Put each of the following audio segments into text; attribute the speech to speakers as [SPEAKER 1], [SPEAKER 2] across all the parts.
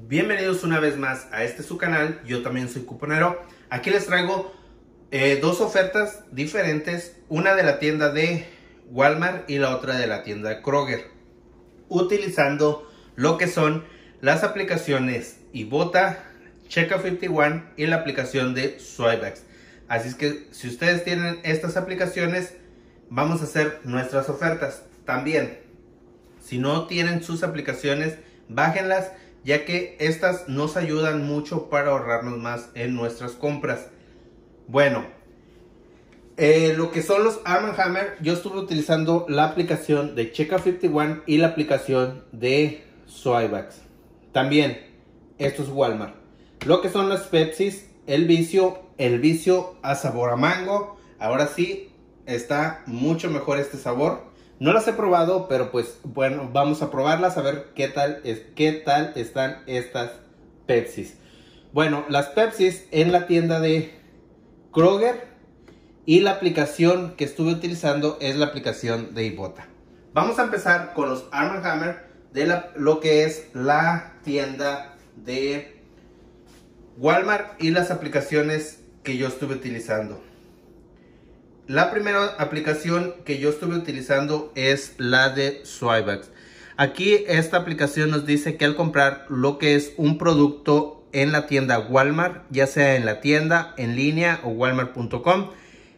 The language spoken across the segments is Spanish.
[SPEAKER 1] Bienvenidos una vez más a este su canal. Yo también soy cuponero. Aquí les traigo dos ofertas diferentes, una de la tienda de Walmart y la otra de la tienda de Kroger, utilizando lo que son las aplicaciones Ibotta, Checkout51 y la aplicación de Swipeback. Así es que si ustedes tienen estas aplicaciones, vamos a hacer nuestras ofertas. También, si no tienen sus aplicaciones, bájenlas, ya que estas nos ayudan mucho para ahorrarnos más en nuestras compras. Bueno, lo que son los Arm & Hammer, yo estuve utilizando la aplicación de Checkout51 y la aplicación de Swipeback. También, esto es Walmart. Lo que son las Pepsis, el vicio a sabor a mango. Ahora sí, está mucho mejor este sabor. No las he probado, pero pues bueno, vamos a probarlas a ver qué tal están estas Pepsis. Bueno, las Pepsis en la tienda de Kroger, y la aplicación que estuve utilizando es la aplicación de Ibotta. Vamos a empezar con los Arm & Hammer de lo que es la tienda de Walmart y las aplicaciones que yo estuve utilizando. La primera aplicación que yo estuve utilizando es la de Swipeback. Aquí esta aplicación nos dice que al comprar lo que es un producto en la tienda Walmart, ya sea en la tienda, en línea o walmart.com,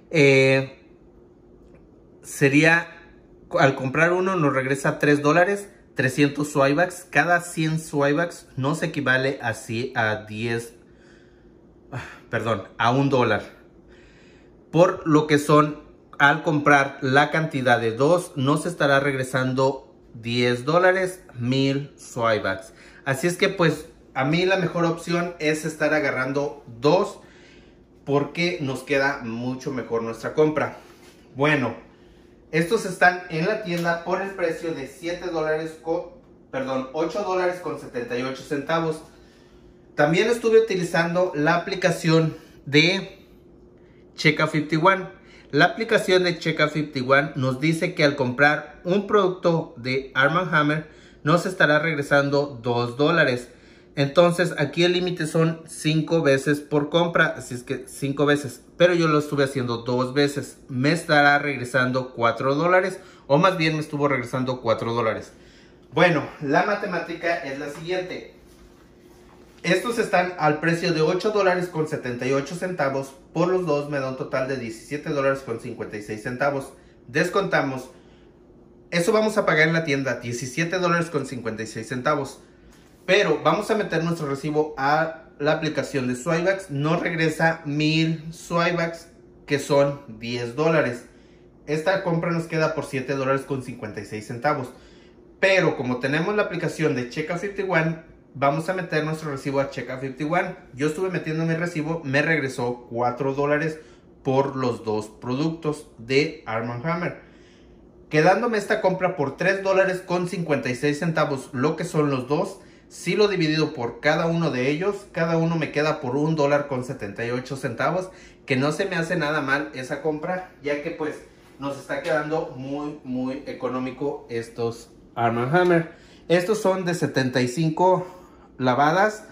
[SPEAKER 1] sería, al comprar uno nos regresa $3, 300 Swipebacks. Cada 100 Swipebacks nos equivale a $1. Por lo que son, al comprar la cantidad de 2, nos estará regresando $10, 1000 Swipebacks. Así es que pues a mí la mejor opción es estar agarrando 2, porque nos queda mucho mejor nuestra compra. Bueno, estos están en la tienda por el precio de $8 con 78 centavos. También estuve utilizando la aplicación de Checkout51. La aplicación de Checkout51 nos dice que al comprar un producto de Arm & Hammer nos estará regresando $2. Entonces aquí el límite son 5 veces por compra, así es que 5 veces, pero yo lo estuve haciendo 2 veces. Me estará regresando $4, o más bien me estuvo regresando $4. Bueno, la matemática es la siguiente. Estos están al precio de $8 con 78 centavos. Por los dos me da un total de $17 con 56 centavos. Descontamos. Eso vamos a pagar en la tienda, $17 con 56 centavos. Pero vamos a meter nuestro recibo a la aplicación de Swipeback. Nos regresa 1000 Swipebacks, que son $10. Esta compra nos queda por $7 con 56 centavos. Pero como tenemos la aplicación de Checkout51, vamos a meter nuestro recibo a Checkout51. Yo estuve metiendo mi recibo, me regresó $4 por los dos productos de Arm & Hammer, quedándome esta compra por $3 con 56 centavos, lo que son los dos. Si lo dividido por cada uno de ellos, cada uno me queda por $1 con 78 centavos, que no se me hace nada mal esa compra, ya que pues nos está quedando muy económico estos Arm & Hammer. Estos son de 75 lavadas,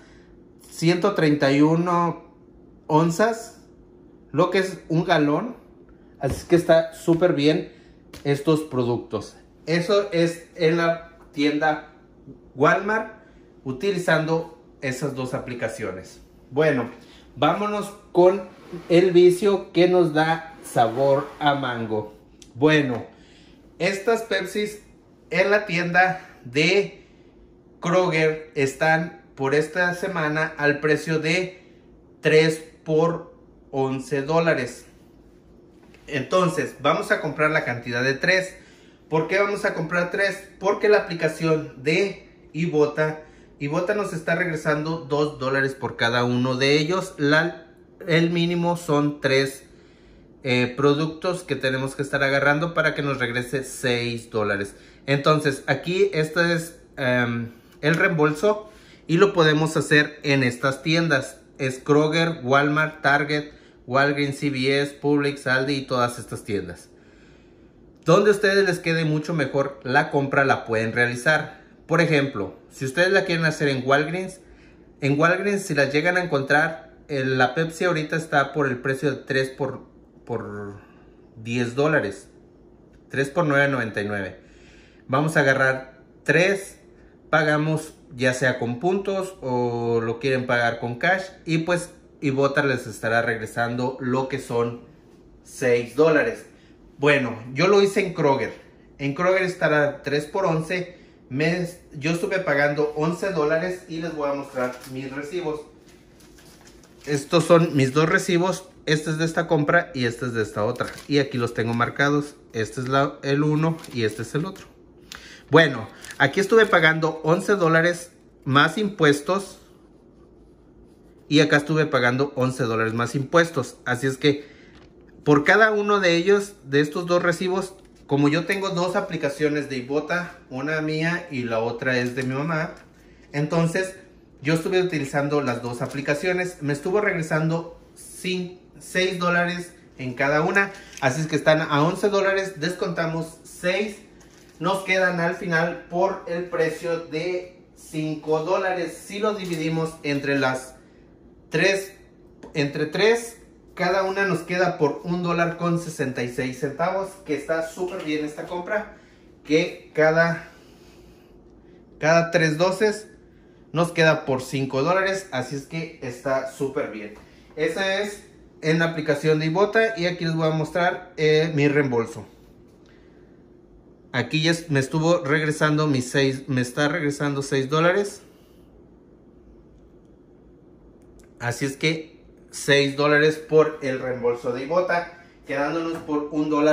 [SPEAKER 1] 131 onzas, lo que es un galón. Así que está súper bien estos productos. Eso es en la tienda Walmart, utilizando esas dos aplicaciones. Bueno, vámonos con el vicio que nos da sabor a mango. Bueno, estas Pepsis en la tienda de Kroger están por esta semana al precio de 3 por $11. Entonces vamos a comprar la cantidad de 3. ¿Por qué vamos a comprar 3? Porque la aplicación de Ibotta nos está regresando $2 por cada uno de ellos. El mínimo son 3 productos que tenemos que estar agarrando para que nos regrese $6. Entonces aquí este es el reembolso, y lo podemos hacer en estas tiendas. Es Kroger, Walmart, Target, Walgreens, CVS, Publix, Aldi y todas estas tiendas. Donde a ustedes les quede mucho mejor la compra la pueden realizar. Por ejemplo, si ustedes la quieren hacer en Walgreens, En Walgreens, si las llegan a encontrar, la Pepsi ahorita está por el precio de 3 por $10. 3 por $9.99. Vamos a agarrar 3, pagamos ya sea con puntos o lo quieren pagar con cash, y pues Ibotta les estará regresando lo que son $6. Bueno, yo lo hice en Kroger. En Kroger estará 3 por 11. Yo estuve pagando $11 y les voy a mostrar mis recibos. Estos son mis dos recibos. Este es de esta compra y este es de esta otra. Y aquí los tengo marcados. Este es el uno y este es el otro. Bueno, aquí estuve pagando $11 más impuestos. Y acá estuve pagando $11 más impuestos. Así es que por cada uno de ellos, de estos dos recibos, como yo tengo dos aplicaciones de Ibotta, una mía y la otra es de mi mamá, entonces yo estuve utilizando las dos aplicaciones. Me estuvo regresando $6 en cada una. Así es que están a $11. Descontamos 6. Nos quedan al final por el precio de $5. Si lo dividimos entre las 3, cada una nos queda por $1.66, que está súper bien esta compra, que cada 3 doces nos queda por $5, así es que está súper bien. Esa es en la aplicación de Ibotta, y aquí les voy a mostrar mi reembolso. Aquí ya me estuvo regresando me está regresando $6. Así es que $6 por el reembolso de Ibotta, quedándonos por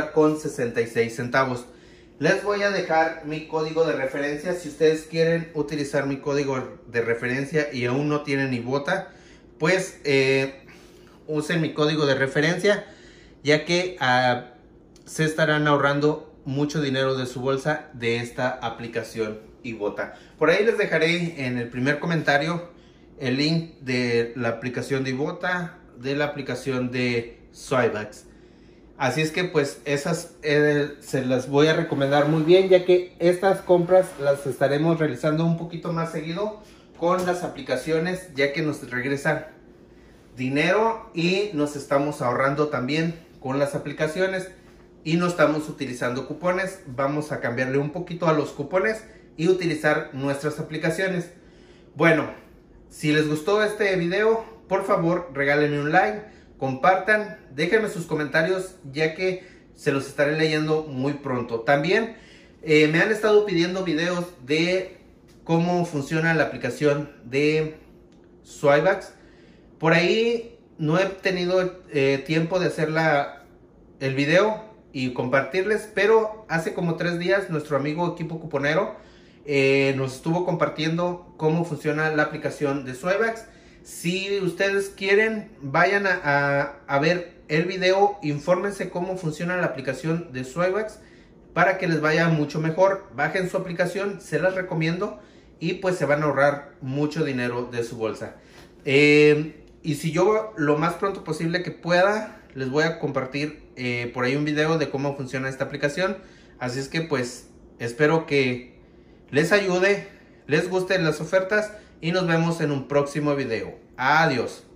[SPEAKER 1] $1.66. Les voy a dejar mi código de referencia. Si ustedes quieren utilizar mi código de referencia y aún no tienen Ibotta, pues usen mi código de referencia, ya que se estarán ahorrando mucho dinero de su bolsa de esta aplicación Ibotta. Por ahí les dejaré en el primer comentario el link de la aplicación de Ibotta, de la aplicación de Swipeback. Así es que pues esas se las voy a recomendar muy bien, ya que estas compras las estaremos realizando un poquito más seguido con las aplicaciones, ya que nos regresan dinero y nos estamos ahorrando también con las aplicaciones y no estamos utilizando cupones. Vamos a cambiarle un poquito a los cupones y utilizar nuestras aplicaciones. Bueno, si les gustó este video, por favor regálenme un like, compartan, déjenme sus comentarios, ya que se los estaré leyendo muy pronto. También me han estado pidiendo videos de cómo funciona la aplicación de Swipeback. Por ahí no he tenido tiempo de hacer el video y compartirles, pero hace como 3 días nuestro amigo Equipo Cuponero nos estuvo compartiendo cómo funciona la aplicación de Swipeback. Si ustedes quieren, vayan a ver el video, infórmense cómo funciona la aplicación de Swipeback para que les vaya mucho mejor. Bajen su aplicación, se las recomiendo, y pues se van a ahorrar mucho dinero de su bolsa. Y si yo lo más pronto posible que pueda, les voy a compartir por ahí un video de cómo funciona esta aplicación. Así es que pues espero que les ayude, les gusten las ofertas y nos vemos en un próximo video. Adiós.